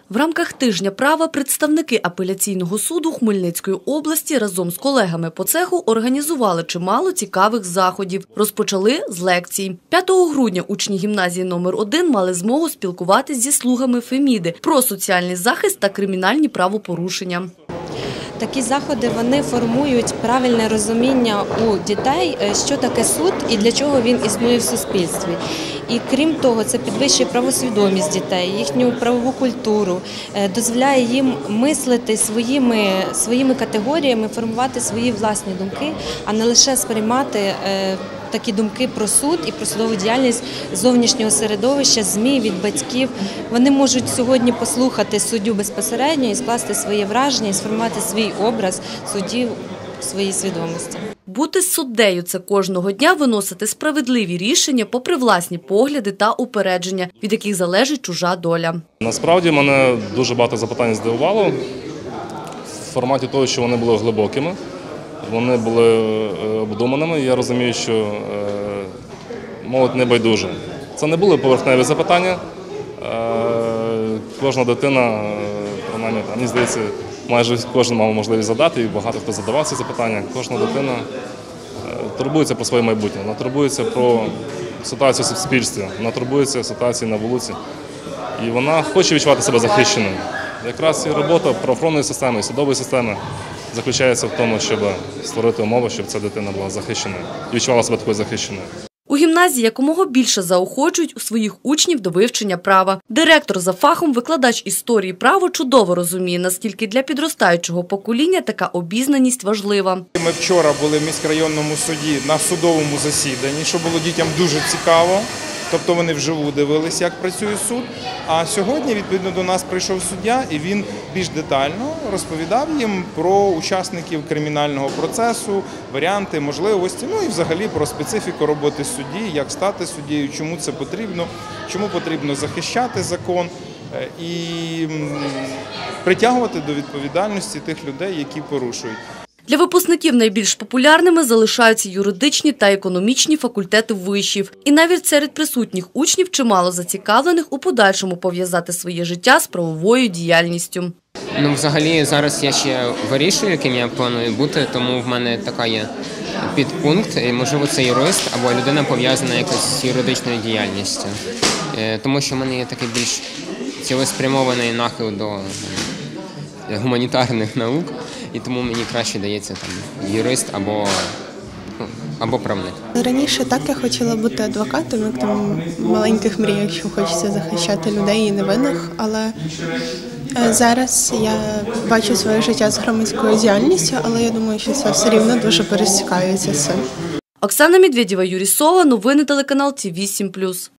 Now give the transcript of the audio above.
В рамках тижня права представники апеляційного суду Хмельницької області разом з колегами по цеху організували чимало цікавих заходів. Розпочали з лекцій. 5 грудня учні гімназії номер 1 мали змогу спілкуватись зі слугами Феміди про соціальний захист та кримінальні правопорушення. Такі заходи, вони формують правильне розуміння у дітей, що таке суд і для чого він існує в суспільстві. І крім того, це підвищує правосвідомість дітей, їхню правову культуру, дозволяє їм мислити своїми категоріями, формувати свої власні думки, а не лише сприймати такі думки про суд і про судову діяльність зовнішнього середовища, ЗМІ, від батьків. Вони можуть сьогодні послухати суддю безпосередньо і скласти своє враження, і сформувати свій образ судді в своїй свідомості. Бути суддею – це кожного дня виносити справедливі рішення попри власні погляди та упередження, від яких залежить чужа доля. Насправді мене дуже багато запитань здивувало в форматі того, що вони були глибокими. Вони були обдуманими. Я розумію, що молодь не байдужа. Це не були поверхневі запитання. Кожна дитина, принаймні, мені здається, майже кожен мав можливість задати, і багато хто задавав ці запитання. Кожна дитина турбується про своє майбутнє, вона турбується про ситуацію в суспільстві, вона турбується ситуацією на вулиці. І вона хоче відчувати себе захищеною. Якраз і робота правоохоронної системи, і судової системи заключається в тому, щоб створити умови, щоб ця дитина була захищеною і відчувала себе такою захищеною. У гімназії якомога більше заохочують у своїх учнів до вивчення права. Директор за фахом, викладач історії права чудово розуміє, наскільки для підростаючого покоління така обізнаність важлива. Ми вчора були в міськрайонному суді на судовому засіданні, що було дітям дуже цікаво. Тобто вони вживу дивилися, як працює суд. А сьогодні, відповідно, до нас прийшов суддя, і він більш детально розповідав їм про учасників кримінального процесу, варіанти, можливості, ну і взагалі про специфіку роботи судді, як стати суддєю, чому це потрібно, чому потрібно захищати закон і притягувати до відповідальності тих людей, які порушують. Для випускників найбільш популярними залишаються юридичні та економічні факультети вишів. І навіть серед присутніх учнів чимало зацікавлених у подальшому пов'язати своє життя з правовою діяльністю. Взагалі, зараз я ще вирішую, яким я планую бути, тому в мене така є підпункт. Можливо, це юрист або людина пов'язана якось з юридичною діяльністю. Тому що в мене є такий більш цілеспрямований нахил до гуманітарних наук. І тому мені краще дається юрист або правник. Раніше так я хотіла бути адвокатом, як там в маленьких мріях, що хочеться захищати людей і невинних, але зараз я бачу своє життя з громадською діяльністю, але я думаю, що це все рівно дуже пересікається з цим. Оксана Медведєва, Юрій Сова, новини телеканал ТВ 7+.